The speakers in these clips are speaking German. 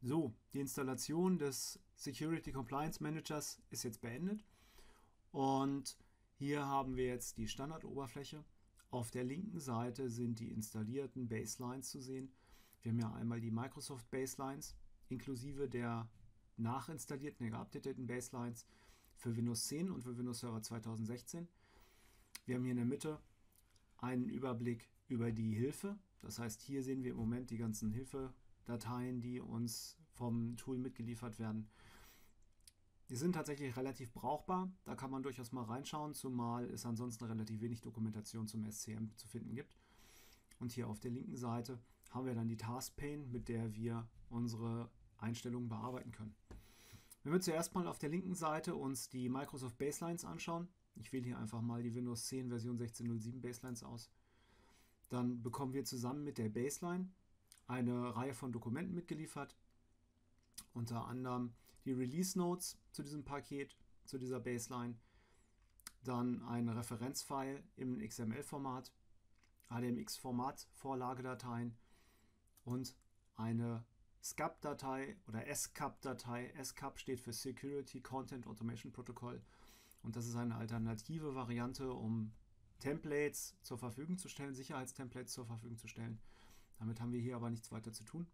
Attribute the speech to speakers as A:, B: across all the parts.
A: So, die Installation des Security Compliance Managers ist jetzt beendet und hier haben wir jetzt die Standardoberfläche. Auf der linken Seite sind die installierten Baselines zu sehen. Wir haben ja einmal die Microsoft Baselines inklusive der nachinstallierten, der geupdateten Baselines für Windows 10 und für Windows Server 2016. Wir haben hier in der Mitte einen Überblick über die Hilfe. Das heißt, hier sehen wir im Moment die ganzen Hilfedateien, die uns vom Tool mitgeliefert werden. Die sind tatsächlich relativ brauchbar. Da kann man durchaus mal reinschauen, zumal es ansonsten relativ wenig Dokumentation zum SCM zu finden gibt. Und hier auf der linken Seite haben wir dann die Taskpane, mit der wir unsere Einstellungen bearbeiten können. Wenn wir zuerst mal auf der linken Seite uns die Microsoft Baselines anschauen, ich wähle hier einfach mal die Windows 10 Version 16.07 Baselines aus, dann bekommen wir zusammen mit der Baseline eine Reihe von Dokumenten mitgeliefert, unter anderem die Release Notes zu diesem Paket, zu dieser Baseline, dann ein Referenzfile im XML-Format, ADMX-Format, Vorlagedateien und eine SCAP-Datei oder SCAP-Datei. SCAP steht für Security Content Automation Protocol und das ist eine alternative Variante, um Templates zur Verfügung zu stellen, Sicherheitstemplates zur Verfügung zu stellen. Damit haben wir hier aber nichts weiter zu tun.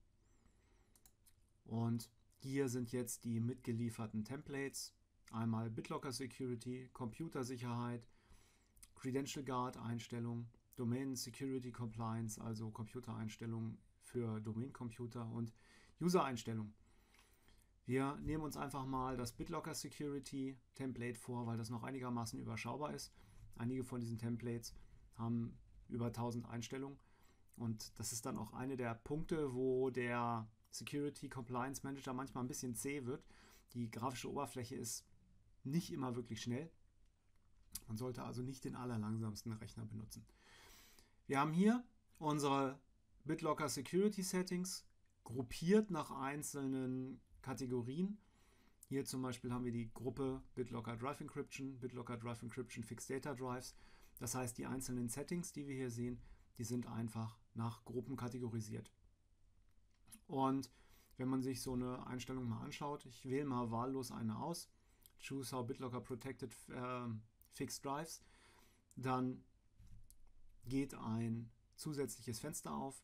A: Und hier sind jetzt die mitgelieferten Templates. Einmal BitLocker Security, Computersicherheit, Credential Guard Einstellungen, Domain Security Compliance, also Computereinstellungen für Domaincomputer und User-Einstellungen. Wir nehmen uns einfach mal das BitLocker Security Template vor, weil das noch einigermaßen überschaubar ist. Einige von diesen Templates haben über 1000 Einstellungen und das ist dann auch eine der Punkte, wo der Security Compliance Manager manchmal ein bisschen zäh wird. Die grafische Oberfläche ist nicht immer wirklich schnell. Man sollte also nicht den allerlangsamsten Rechner benutzen. Wir haben hier unsere BitLocker Security Settings gruppiert nach einzelnen Kategorien. Hier zum Beispiel haben wir die Gruppe BitLocker Drive Encryption Fixed Data Drives. Das heißt, die einzelnen Settings, die wir hier sehen, die sind einfach nach Gruppen kategorisiert. Und wenn man sich so eine Einstellung mal anschaut, ich wähle mal wahllos eine aus, Choose how BitLocker Protected Fixed Drives, dann geht ein zusätzliches Fenster auf.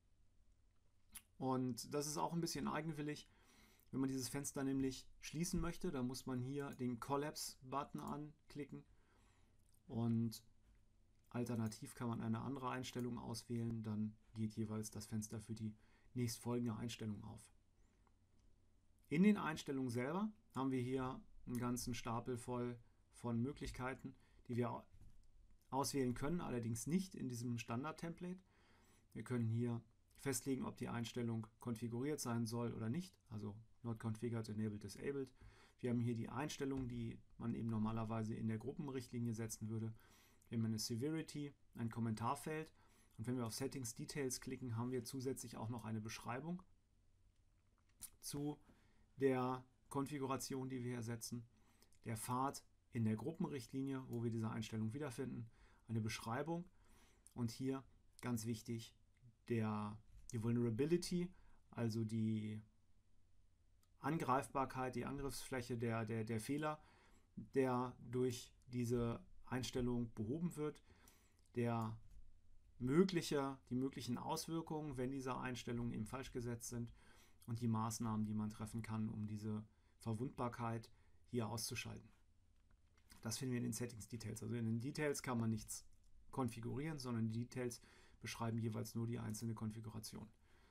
A: Und das ist auch ein bisschen eigenwillig. Wenn man dieses Fenster nämlich schließen möchte, dann muss man hier den Collapse-Button anklicken und alternativ kann man eine andere Einstellung auswählen, dann geht jeweils das Fenster für die nächstfolgende Einstellung auf. In den Einstellungen selber haben wir hier einen ganzen Stapel voll von Möglichkeiten, die wir auswählen können, allerdings nicht in diesem Standard-Template. Wir können hier festlegen, ob die Einstellung konfiguriert sein soll oder nicht, also not configured, enabled, disabled. Wir haben hier die Einstellungen, die man eben normalerweise in der Gruppenrichtlinie setzen würde. Wir haben eine Severity, ein Kommentarfeld und wenn wir auf Settings Details klicken, haben wir zusätzlich auch noch eine Beschreibung zu der Konfiguration, die wir hier setzen, der Pfad in der Gruppenrichtlinie, wo wir diese Einstellung wiederfinden, eine Beschreibung und hier ganz wichtig die Vulnerability, also die Angreifbarkeit, die Angriffsfläche der Fehler, der durch diese Einstellung behoben wird, die möglichen Auswirkungen, wenn diese Einstellungen eben falsch gesetzt sind und die Maßnahmen, die man treffen kann, um diese Verwundbarkeit hier auszuschalten. Das finden wir in den Settings Details. Also in den Details kann man nichts konfigurieren, sondern die Details beschreiben jeweils nur die einzelne Konfiguration.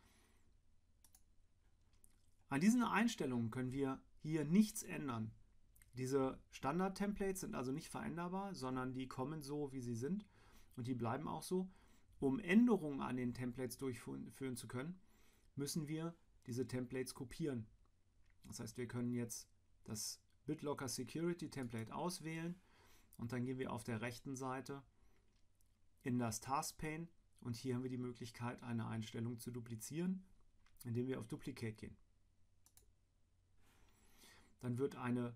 A: An diesen Einstellungen können wir hier nichts ändern. Diese Standard-Templates sind also nicht veränderbar, sondern die kommen so, wie sie sind und die bleiben auch so. Um Änderungen an den Templates durchführen zu können, müssen wir diese Templates kopieren. Das heißt, wir können jetzt das BitLocker Security Template auswählen und dann gehen wir auf der rechten Seite in das Taskpane und hier haben wir die Möglichkeit, eine Einstellung zu duplizieren, indem wir auf Duplicate gehen. Dann wird ein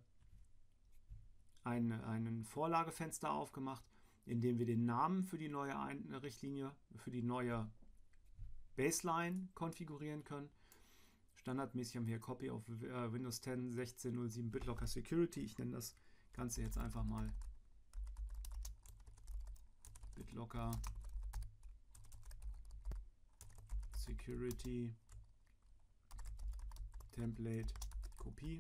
A: Vorlagefenster aufgemacht, in dem wir den Namen für die neue Richtlinie, für die neue Baseline konfigurieren können. Standardmäßig haben wir hier Copy of Windows 10 16.07 BitLocker Security. Ich nenne das Ganze jetzt einfach mal BitLocker Security Template Kopie.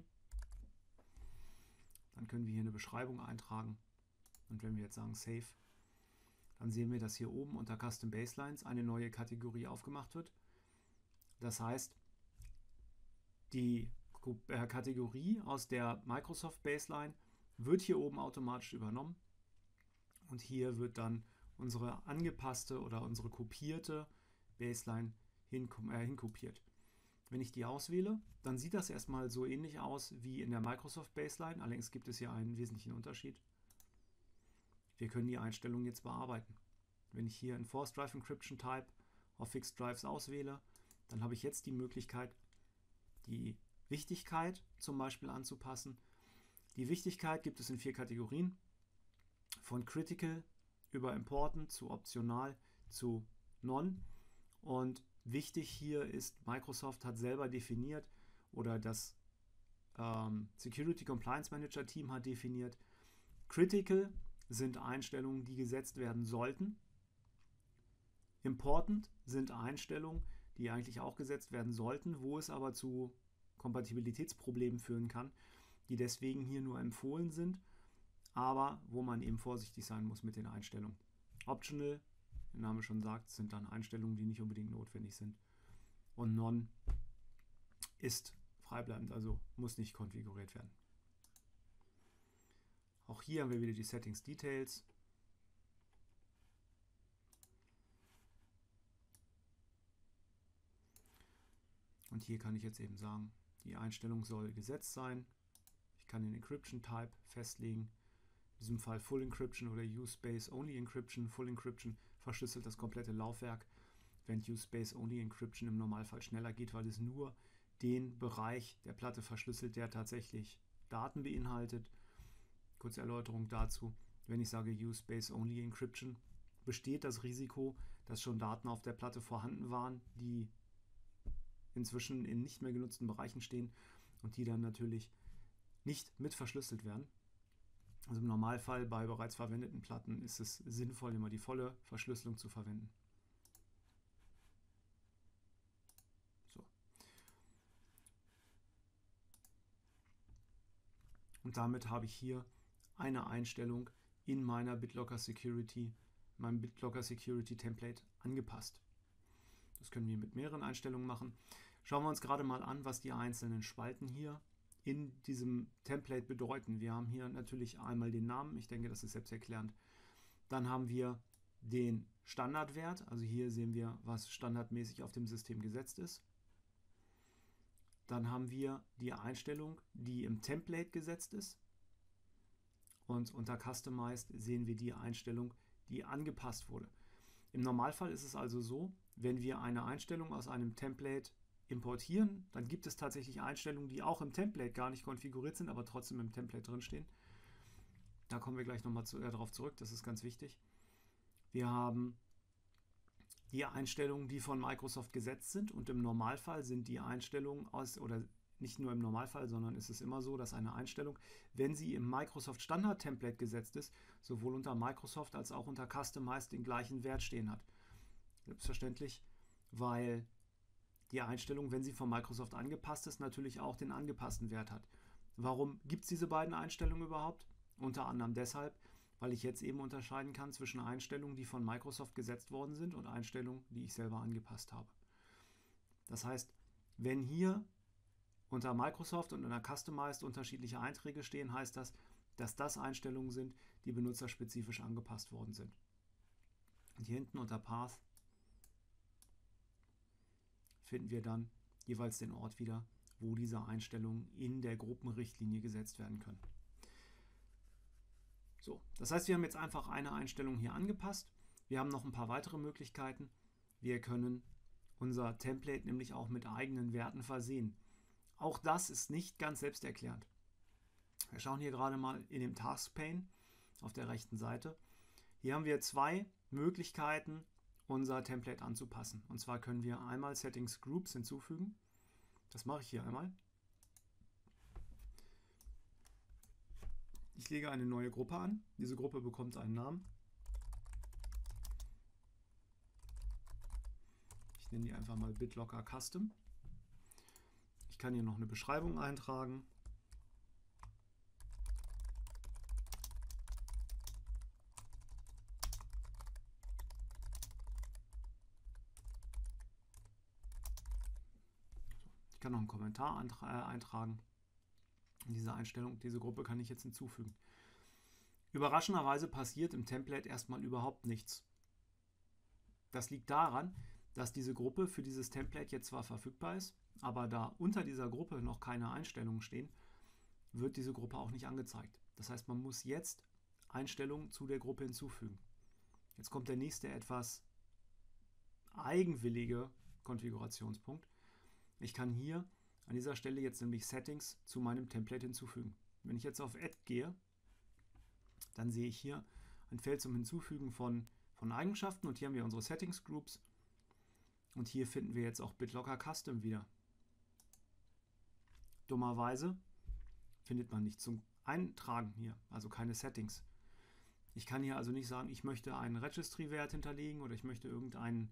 A: Dann können wir hier eine Beschreibung eintragen. Und wenn wir jetzt sagen Save, dann sehen wir, dass hier oben unter Custom Baselines eine neue Kategorie aufgemacht wird. Das heißt, die Kategorie aus der Microsoft Baseline wird hier oben automatisch übernommen. Und hier wird dann unsere angepasste oder unsere kopierte Baseline hinkopiert. Wenn ich die auswähle, dann sieht das erstmal so ähnlich aus wie in der Microsoft Baseline. Allerdings gibt es hier einen wesentlichen Unterschied. Wir können die Einstellungen jetzt bearbeiten. Wenn ich hier in Force Drive Encryption Type auf Fixed Drives auswähle, dann habe ich jetzt die Möglichkeit, die Wichtigkeit zum Beispiel anzupassen. Die Wichtigkeit gibt es in 4 Kategorien. Von Critical über Important zu Optional zu Non. Und wichtig hier ist, Microsoft hat selber definiert oder das Security Compliance Manager Team hat definiert, Critical sind Einstellungen, die gesetzt werden sollten. Important sind Einstellungen, die eigentlich auch gesetzt werden sollten, wo es aber zu Kompatibilitätsproblemen führen kann, die deswegen hier nur empfohlen sind, aber wo man eben vorsichtig sein muss mit den Einstellungen. Optional, der Name schon sagt, sind dann Einstellungen, die nicht unbedingt notwendig sind. Und Non ist freibleibend, also muss nicht konfiguriert werden. Auch hier haben wir wieder die Settings Details. Und hier kann ich jetzt eben sagen, die Einstellung soll gesetzt sein. Ich kann den Encryption Type festlegen. In diesem Fall Full Encryption oder Use Space Only Encryption. Full Encryption verschlüsselt das komplette Laufwerk, während Use Space Only Encryption im Normalfall schneller geht, weil es nur den Bereich der Platte verschlüsselt, der tatsächlich Daten beinhaltet. Kurze Erläuterung dazu: Wenn ich sage Use Space Only Encryption, besteht das Risiko, dass schon Daten auf der Platte vorhanden waren, die inzwischen in nicht mehr genutzten Bereichen stehen und die dann natürlich nicht mit verschlüsselt werden. Also im Normalfall bei bereits verwendeten Platten ist es sinnvoll, immer die volle Verschlüsselung zu verwenden. So. Und damit habe ich hier eine Einstellung in meiner BitLocker Security, meinem BitLocker Security Template angepasst. Das können wir mit mehreren Einstellungen machen. Schauen wir uns gerade mal an, was die einzelnen Spalten hier in diesem Template bedeuten. Wir haben hier natürlich einmal den Namen, ich denke, das ist selbsterklärend. Dann haben wir den Standardwert, also hier sehen wir, was standardmäßig auf dem System gesetzt ist. Dann haben wir die Einstellung, die im Template gesetzt ist. Und unter Customized sehen wir die Einstellung, die angepasst wurde. Im Normalfall ist es also so, wenn wir eine Einstellung aus einem Template importieren, dann gibt es tatsächlich Einstellungen, die auch im Template gar nicht konfiguriert sind, aber trotzdem im Template drinstehen. Da kommen wir gleich nochmal darauf zurück, das ist ganz wichtig. Wir haben die Einstellungen, die von Microsoft gesetzt sind, und im Normalfall sind die Einstellungen oder nicht nur im Normalfall, sondern ist es immer so, dass eine Einstellung, wenn sie im Microsoft Standard Template gesetzt ist, sowohl unter Microsoft als auch unter Customized den gleichen Wert stehen hat. Selbstverständlich, weil die Einstellung, wenn sie von Microsoft angepasst ist, natürlich auch den angepassten Wert hat. Warum gibt es diese beiden Einstellungen überhaupt? Unter anderem deshalb, weil ich jetzt eben unterscheiden kann zwischen Einstellungen, die von Microsoft gesetzt worden sind, und Einstellungen, die ich selber angepasst habe. Das heißt, wenn hier unter Microsoft und unter Customized unterschiedliche Einträge stehen, heißt das, dass das Einstellungen sind, die benutzerspezifisch angepasst worden sind. Und hier hinten unter Path finden wir dann jeweils den Ort wieder, wo diese Einstellungen in der Gruppenrichtlinie gesetzt werden können. So, das heißt, wir haben jetzt einfach eine Einstellung hier angepasst. Wir haben noch ein paar weitere Möglichkeiten. Wir können unser Template nämlich auch mit eigenen Werten versehen. Auch das ist nicht ganz selbsterklärend. Wir schauen hier gerade mal in dem Task Pane auf der rechten Seite. Hier haben wir 2 Möglichkeiten, unser Template anzupassen. Und zwar können wir einmal Settings Groups hinzufügen. Das mache ich hier einmal. Ich lege eine neue Gruppe an. Diese Gruppe bekommt einen Namen. Ich nenne die einfach mal BitLocker Custom. Ich kann hier noch eine Beschreibung eintragen. Ich kann noch einen Kommentar eintragen. Diese Einstellung, diese Gruppe kann ich jetzt hinzufügen. Überraschenderweise passiert im Template erstmal überhaupt nichts. Das liegt daran, dass diese Gruppe für dieses Template jetzt zwar verfügbar ist, aber da unter dieser Gruppe noch keine Einstellungen stehen, wird diese Gruppe auch nicht angezeigt. Das heißt, man muss jetzt Einstellungen zu der Gruppe hinzufügen. Jetzt kommt der nächste etwas eigenwillige Konfigurationspunkt. Ich kann hier an dieser Stelle jetzt nämlich Settings zu meinem Template hinzufügen. Wenn ich jetzt auf Add gehe, dann sehe ich hier ein Feld zum Hinzufügen von Eigenschaften und hier haben wir unsere Settings Groups und hier finden wir jetzt auch BitLocker Custom wieder. Dummerweise findet man nicht zum Eintragen hier, also keine Settings. Ich kann hier also nicht sagen, ich möchte einen Registry-Wert hinterlegen oder ich möchte irgendeinen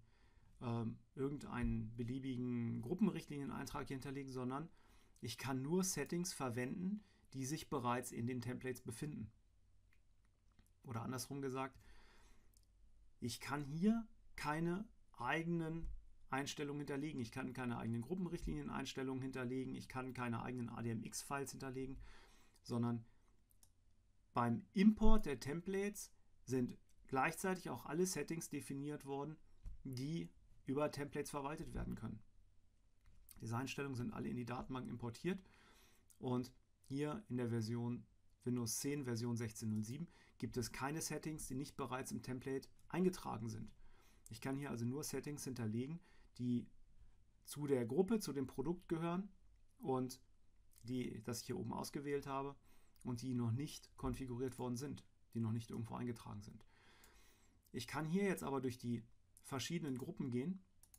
A: beliebigen Gruppenrichtlinieneintrag hier hinterlegen, sondern ich kann nur Settings verwenden, die sich bereits in den Templates befinden. Oder andersrum gesagt, ich kann hier keine eigenen Einstellungen hinterlegen. Ich kann keine eigenen Gruppenrichtlinien-Einstellungen hinterlegen. Ich kann keine eigenen ADMX-Files hinterlegen, sondern beim Import der Templates sind gleichzeitig auch alle Settings definiert worden, die über Templates verwaltet werden können. Diese Einstellungen sind alle in die Datenbank importiert und hier in der Version Windows 10 Version 16.07 gibt es keine Settings, die nicht bereits im Template eingetragen sind. Ich kann hier also nur Settings hinterlegen, die zu der Gruppe, zu dem Produkt gehören und das ich hier oben ausgewählt habe und die noch nicht konfiguriert worden sind, die noch nicht irgendwo eingetragen sind. Ich kann hier jetzt aber durch die verschiedenen Gruppen gehen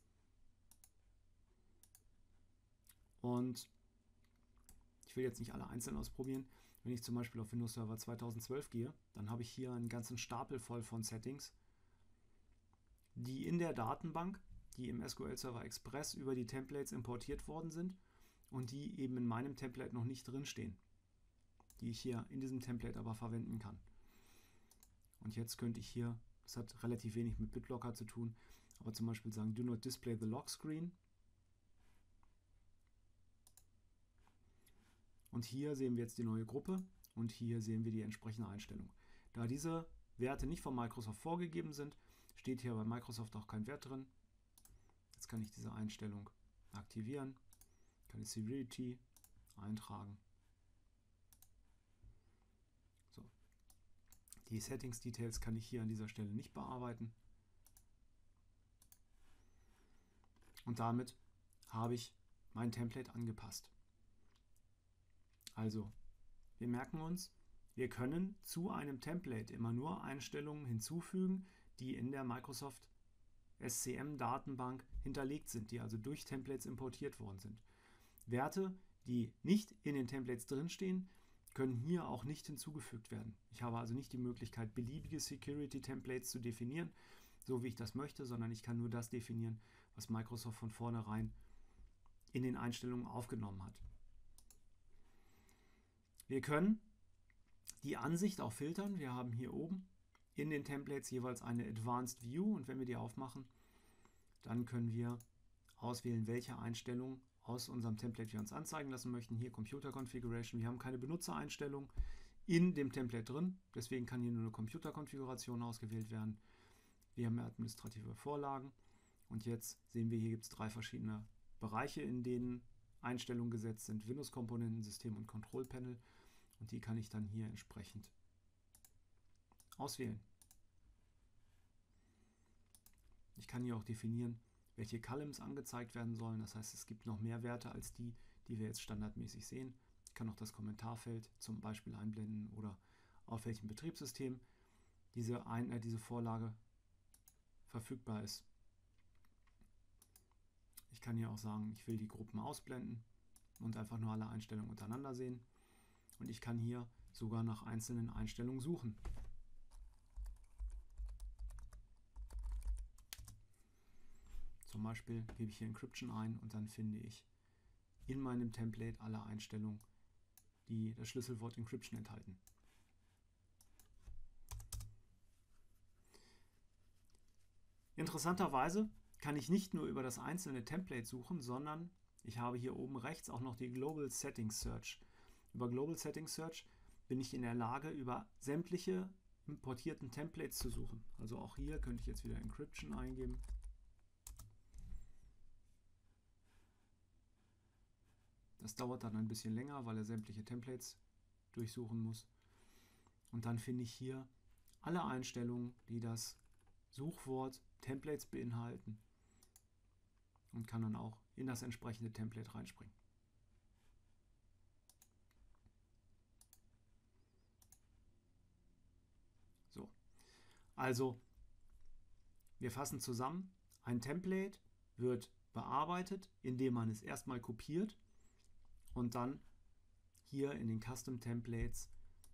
A: und ich will jetzt nicht alle einzeln ausprobieren. Wenn ich zum Beispiel auf Windows Server 2012 gehe, dann habe ich hier einen ganzen Stapel voll von Settings, die in der Datenbank, die im SQL Server Express über die Templates importiert worden sind und die eben in meinem Template noch nicht drinstehen, die ich hier in diesem Template aber verwenden kann. Und jetzt könnte ich hier, das hat relativ wenig mit BitLocker zu tun, aber zum Beispiel sagen, do not display the lock screen. Und hier sehen wir jetzt die neue Gruppe und hier sehen wir die entsprechende Einstellung. Da diese Werte nicht von Microsoft vorgegeben sind, steht hier bei Microsoft auch kein Wert drin. Jetzt kann ich diese Einstellung aktivieren, kann die Severity eintragen. So. Die Settings Details kann ich hier an dieser Stelle nicht bearbeiten. Und damit habe ich mein Template angepasst. Also, wir merken uns, wir können zu einem Template immer nur Einstellungen hinzufügen, die in der Microsoft SCM-Datenbank hinterlegt sind, die also durch Templates importiert worden sind. Werte, die nicht in den Templates drinstehen, können hier auch nicht hinzugefügt werden. Ich habe also nicht die Möglichkeit, beliebige Security-Templates zu definieren, so wie ich das möchte, sondern ich kann nur das definieren, was Microsoft von vornherein in den Einstellungen aufgenommen hat. Wir können die Ansicht auch filtern. Wir haben hier oben in den Templates jeweils eine Advanced View und wenn wir die aufmachen, dann können wir auswählen, welche Einstellungen aus unserem Template wir uns anzeigen lassen möchten. Hier Computer Configuration. Wir haben keine Benutzereinstellung in dem Template drin, deswegen kann hier nur eine Computerkonfiguration ausgewählt werden. Wir haben administrative Vorlagen und jetzt sehen wir, hier gibt es 3 verschiedene Bereiche, in denen Einstellungen gesetzt sind: Windows-Komponenten, System und Control-Panel, und die kann ich dann hier entsprechend auswählen. Ich kann hier auch definieren, welche Columns angezeigt werden sollen. Das heißt, es gibt noch mehr Werte als die, die wir jetzt standardmäßig sehen. Ich kann auch das Kommentarfeld zum Beispiel einblenden oder auf welchem Betriebssystem diese Vorlage verfügbar ist. Ich kann hier auch sagen, ich will die Gruppen ausblenden. und einfach nur alle Einstellungen untereinander sehen. Und ich kann hier sogar nach einzelnen Einstellungen suchen. Zum Beispiel gebe ich hier Encryption ein und dann finde ich in meinem Template alle Einstellungen, die das Schlüsselwort Encryption enthalten. Interessanterweise kann ich nicht nur über das einzelne Template suchen, sondern ich habe hier oben rechts auch noch die Global Settings Search. Über Global Settings Search bin ich in der Lage, über sämtliche importierten Templates zu suchen. Also auch hier könnte ich jetzt wieder Encryption eingeben. Das dauert dann ein bisschen länger, weil er sämtliche Templates durchsuchen muss. Und dann finde ich hier alle Einstellungen, die das Suchwort Templates beinhalten und kann dann auch in das entsprechende Template reinspringen. So, also wir fassen zusammen, ein Template wird bearbeitet, indem man es erstmal kopiert und dann hier in den Custom Templates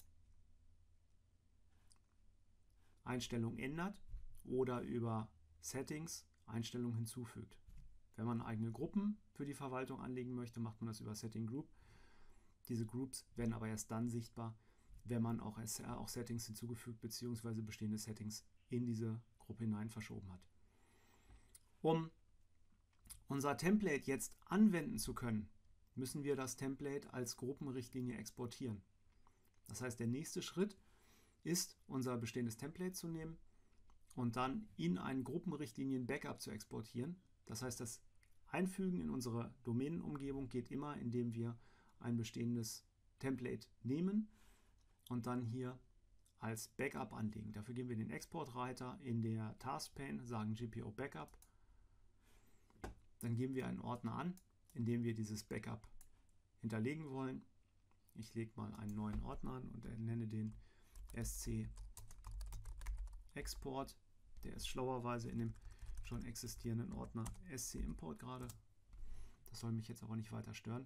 A: Einstellungen ändert oder über Settings Einstellungen hinzufügt. Wenn man eigene Gruppen für die Verwaltung anlegen möchte, macht man das über Setting Group. Diese Groups werden aber erst dann sichtbar, wenn man auch Settings hinzugefügt bzw. bestehende Settings in diese Gruppe hinein verschoben hat. Um unser Template jetzt anwenden zu können, müssen wir das Template als Gruppenrichtlinie exportieren. Das heißt, der nächste Schritt ist, unser bestehendes Template zu nehmen und dann in einen Gruppenrichtlinien-Backup zu exportieren. Das heißt, das Einfügen in unsere Domänenumgebung geht immer, indem wir ein bestehendes Template nehmen und dann hier als Backup anlegen. Dafür gehen wir in den Exportreiter in der Taskpane, sagen GPO Backup. Dann geben wir einen Ordner an, in dem wir dieses Backup hinterlegen wollen. Ich lege mal einen neuen Ordner an und nenne den SC Export. Der ist schlauerweise in dem schon existierenden Ordner SC Import gerade. Das soll mich jetzt aber nicht weiter stören.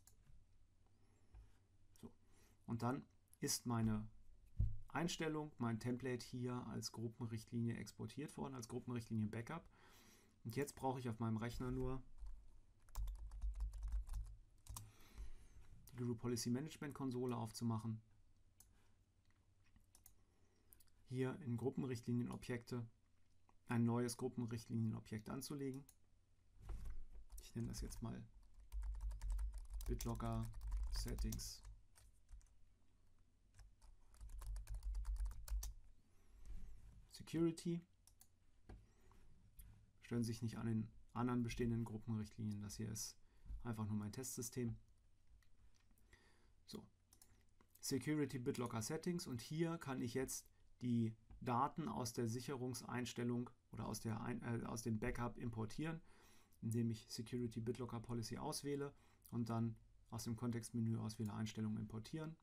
A: So. Und dann ist meine Einstellung, mein Template hier als Gruppenrichtlinie exportiert worden, als Gruppenrichtlinie Backup. Und jetzt brauche ich auf meinem Rechner nur die Group Policy Management Konsole aufzumachen. Hier in Gruppenrichtlinienobjekte ein neues Gruppenrichtlinienobjekt anzulegen. Ich nenne das jetzt mal BitLocker Settings. Security. Stören sich nicht an den anderen bestehenden Gruppenrichtlinien. Das hier ist einfach nur mein Testsystem. So. Security BitLocker Settings und hier kann ich jetzt die Daten aus der Sicherungseinstellung oder aus dem Backup importieren, indem ich Security BitLocker Policy auswähle und dann aus dem Kontextmenü auswähle Einstellungen importieren.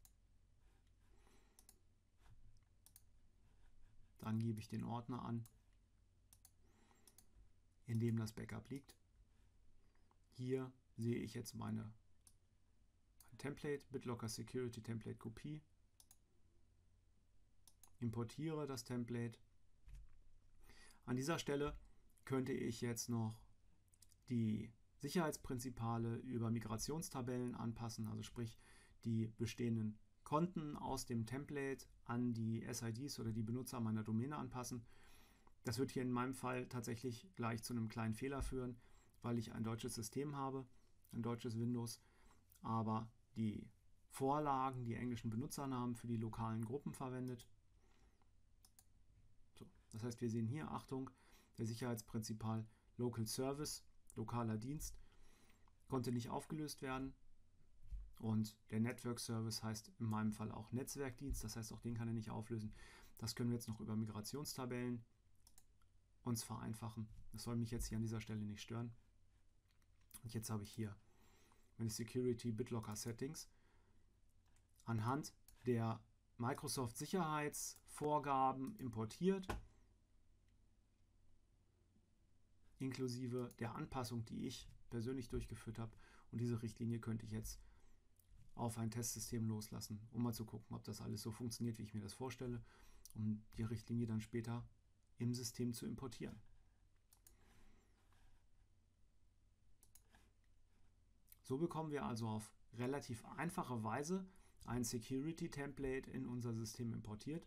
A: Dann gebe ich den Ordner an, in dem das Backup liegt. Hier sehe ich jetzt mein Template, BitLocker Security Template Kopie. Importiere das Template. An dieser Stelle könnte ich jetzt noch die Sicherheitsprinzipale über Migrationstabellen anpassen, also sprich die bestehenden Konten aus dem Template an die SIDs oder die Benutzer meiner Domäne anpassen. Das wird hier in meinem Fall tatsächlich gleich zu einem kleinen Fehler führen, weil ich ein deutsches System habe, ein deutsches Windows, aber die Vorlagen, die englischen Benutzernamen für die lokalen Gruppen verwendet. So, das heißt, wir sehen hier, Achtung, der Sicherheitsprinzipal Local Service, lokaler Dienst, konnte nicht aufgelöst werden. Und der Network Service heißt in meinem Fall auch Netzwerkdienst, das heißt, auch den kann er nicht auflösen. Das können wir jetzt noch über Migrationstabellen uns vereinfachen. Das soll mich jetzt hier an dieser Stelle nicht stören. Und jetzt habe ich hier meine Security BitLocker Settings anhand der Microsoft Sicherheitsvorgaben importiert, inklusive der Anpassung, die ich persönlich durchgeführt habe. Und diese Richtlinie könnte ich jetzt auf ein Testsystem loslassen, um mal zu gucken, ob das alles so funktioniert, wie ich mir das vorstelle, um die Richtlinie dann später im System zu importieren. So bekommen wir also auf relativ einfache Weise ein Security Template in unser System importiert.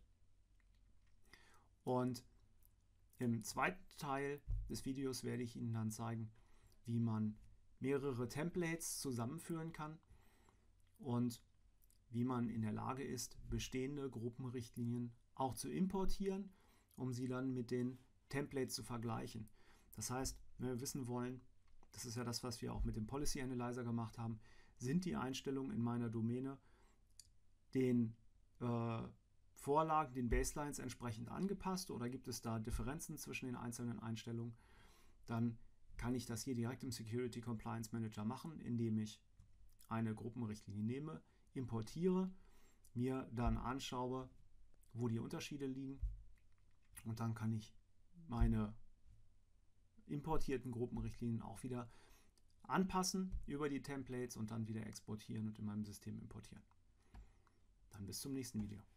A: Und im zweiten Teil des Videos werde ich Ihnen dann zeigen, wie man mehrere Templates zusammenführen kann und wie man in der Lage ist, bestehende Gruppenrichtlinien auch zu importieren, um sie dann mit den Templates zu vergleichen. Das heißt, wenn wir wissen wollen, das ist ja das, was wir auch mit dem Policy Analyzer gemacht haben, sind die Einstellungen in meiner Domäne den Vorlagen, den Baselines entsprechend angepasst oder gibt es da Differenzen zwischen den einzelnen Einstellungen, dann kann ich das hier direkt im Security Compliance Manager machen, indem ich eine Gruppenrichtlinie nehme, importiere, mir dann anschaue, wo die Unterschiede liegen und dann kann ich meine importierten Gruppenrichtlinien auch wieder anpassen über die Templates und dann wieder exportieren und in meinem System importieren. Dann bis zum nächsten Video.